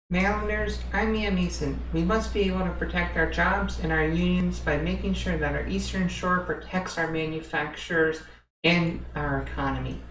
Marylanders, I'm Mia Mason. We must be able to protect our jobs and our unions by making sure that our Eastern Shore protects our manufacturers and our economy.